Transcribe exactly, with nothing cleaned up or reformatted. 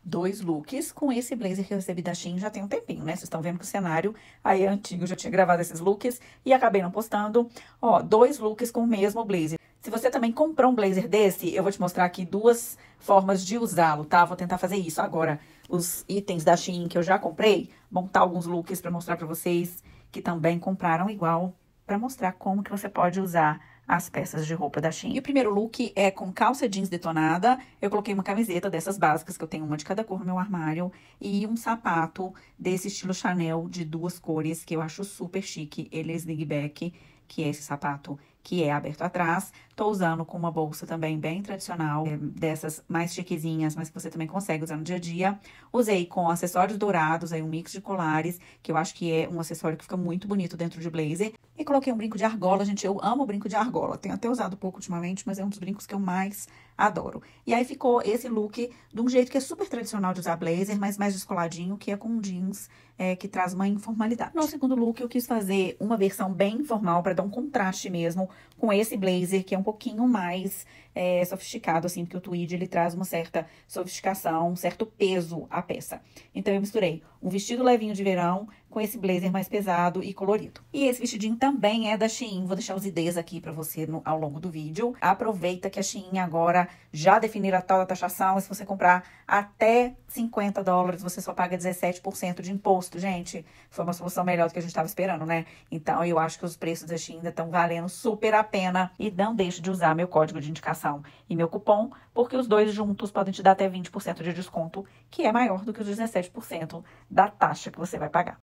dois looks com esse blazer que eu recebi da Shein já tem um tempinho, né? Vocês estão vendo que o cenário aí é antigo, eu já tinha gravado esses looks e acabei não postando. Ó, dois looks com o mesmo blazer. Se você também comprou um blazer desse, eu vou te mostrar aqui duas formas de usá-lo, tá? Vou tentar fazer isso agora. Os itens da Shein que eu já comprei, montar alguns looks pra mostrar pra vocês que também compraram igual, pra mostrar como que você pode usar as peças de roupa da Shein. E o primeiro look é com calça jeans detonada. Eu coloquei uma camiseta dessas básicas, que eu tenho uma de cada cor no meu armário. E um sapato desse estilo Chanel, de duas cores, que eu acho super chique. Ele é sling-back, que é esse sapato que é aberto atrás. Tô usando com uma bolsa também bem tradicional, é, dessas mais chiquezinhas, mas que você também consegue usar no dia a dia. Usei com acessórios dourados, aí um mix de colares, que eu acho que é um acessório que fica muito bonito dentro de blazer. E coloquei um brinco de argola, gente, eu amo brinco de argola. Tenho até usado pouco ultimamente, mas é um dos brincos que eu mais adoro. E aí ficou esse look de um jeito que é super tradicional de usar blazer, mas mais descoladinho, que é com jeans, é, que traz uma informalidade. No segundo look, eu quis fazer uma versão bem informal, para dar um contraste mesmo com esse blazer, que é um pouquinho mais é, sofisticado, assim, porque o tweed, ele traz uma certa sofisticação, um certo peso à peça. Então, eu misturei um vestido levinho de verão com esse blazer mais pesado e colorido. E esse vestidinho também é da Shein, vou deixar os I Ds aqui pra você no, ao longo do vídeo. Aproveita que a Shein agora já definiram a tal da taxação, e se você comprar até cinquenta dólares, você só paga dezessete por cento de imposto, gente. Foi uma solução melhor do que a gente tava esperando, né? Então, eu acho que os preços da Shein ainda estão valendo super a pena. E não deixe de usar meu código de indicação e meu cupom, porque os dois juntos podem te dar até vinte por cento de desconto, que é maior do que os dezessete por cento da taxa que você vai pagar.